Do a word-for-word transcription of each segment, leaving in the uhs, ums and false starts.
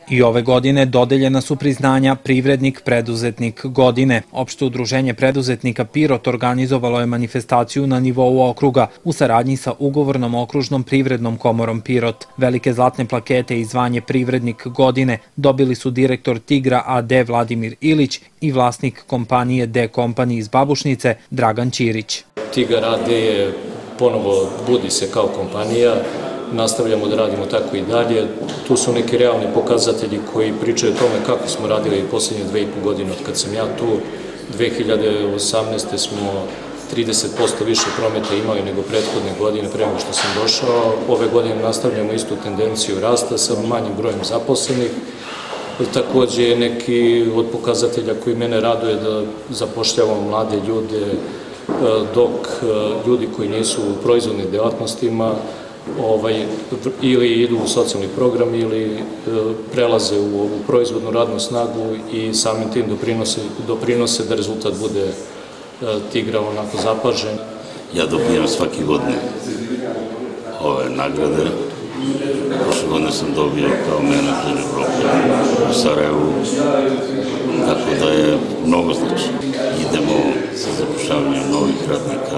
I ove godine dodeljena su priznanja Privrednik preduzetnik godine. Opšte udruženje preduzetnika Pirot organizovalo je manifestaciju na nivou okruga u saradnji sa ugovornom okružnom privrednom komorom Pirot. Velike zlatne plakete i zvanje Privrednik godine dobili su direktor Tigra a de Vladimir Ilić i vlasnik kompanije D Company iz Babušnice Dragan Ćirić. Tigar a de je ponovo budi se kao kompanija. Nastavljamo da radimo tako i dalje. Tu su neki realni pokazatelji koji pričaju o tome kako smo radili posljednje dve i po godine od kad sam ja tu. dve hiljade osamnaeste. smo trideset posto više prometa imali nego prethodne godine pre nego što sam došao. Ove godine nastavljamo istu tendenciju rasta sa manjim brojem zaposlenih. Takođe neki od pokazatelja koji mene raduje da zapošljavamo mlade ljude, dok ljudi koji nisu u proizvodnim delatnostima Ovaj, ili idu u socijalni program ili e, prelaze u ovu proizvodnu radnu snagu i samim tim doprinose, doprinose da rezultat bude e, Tigra onako zapažen. Ja dobijam svake godine ove nagrade. Prošle godine sam dobio kao menadžer Evrope u Sarajevu, tako da je mnogo znači. Idemo sa zapošljavanjem novih radnika,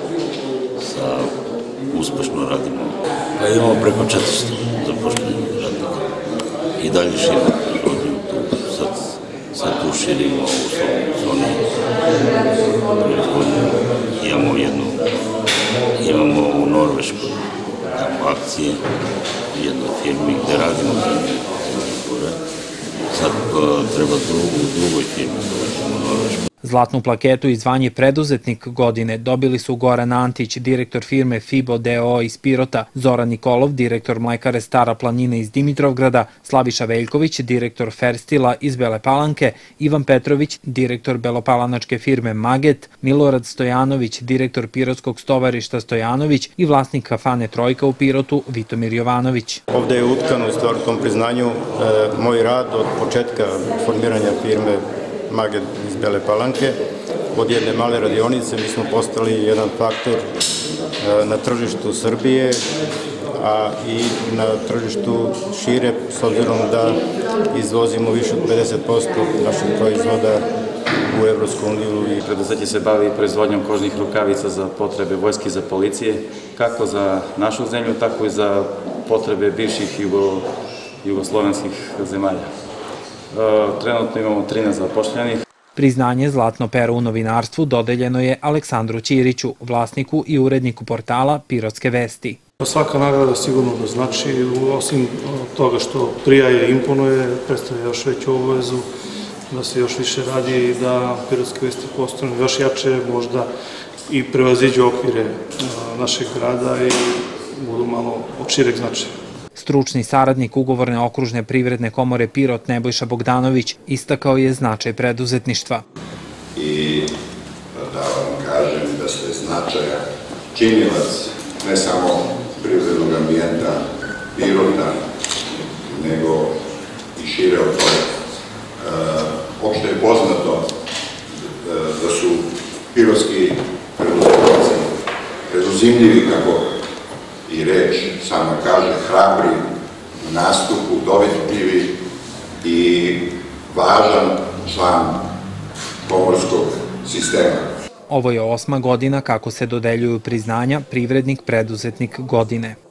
sa uspešno radimo. Pa imamo preko četiristo zapošljenih radnika. I dalje širimo proizvodnju tu. Sad, sad tu širimo u zoni proizvodnju. Imamo jednu, imamo u Norveškoj akcije u jednoj firmi gde radimo firmi. Sad treba drugu, u drugoj firmi da uđemo u Norvešku. Zlatnu plaketu i zvanje Preduzetnik godine dobili su Goran Antić, direktor firme Fibo d o o iz Pirota, Zoran Nikolov, direktor mlekare Stara planina iz Dimitrovgrada, Slaviša Veljković, direktor Ferstila iz Bele Palanke, Ivan Petrović, direktor belopalanačke firme Maget, Milorad Stojanović, direktor Pirotskog stovarišta Stojanović i vlasnik kafane Trojka u Pirotu, Vitomir Jovanović. Ovde je utkan u stvar tom priznanju e, moj rad od početka formiranja firme Maget iz Bele Palanke. Od jedne male radionice mi smo postali jedan faktor na tržištu Srbije, a i na tržištu šire, s obzirom da izvozimo više od pedeset posto naših proizvoda u Evropsku uniju. Preduzeće se bavi proizvodnjom kožnih rukavica za potrebe vojske i za policije, kako za našu zemlju, tako i za potrebe bivših jugo, jugoslovenskih zemalja. Trenutno imamo trinaest zapošljenih. Priznanje Zlatno pero u novinarstvu dodeljeno je Aleksandru Ćiriću, vlasniku i uredniku portala Pirotske vesti. Svaka nagrada sigurno da znači, osim toga što prijaje, imponuje, predstavlja još veću obavezu, da se još više radi i da Pirotske vesti postanu još jače, možda i prevaziđu okvire našeg grada i budu malo od šireg značaja. Stručni saradnik ugovorne okružne privredne komore Pirot Nebojša Bogdanović istakao je značaj preduzetništva. I da vam kažem da ste značaja činilac ne samo privrednog ambijenta Pirota, nego i šire od toga. Opšte je poznato da su pirotski preduzetnici preduzimljivi, kako i reč sama kaže, hrabri u nastupu, dovitljivi i važan član komorskog sistema. Ovo je osma godina kako se dodeljuju priznanja Privrednik preduzetnik godine.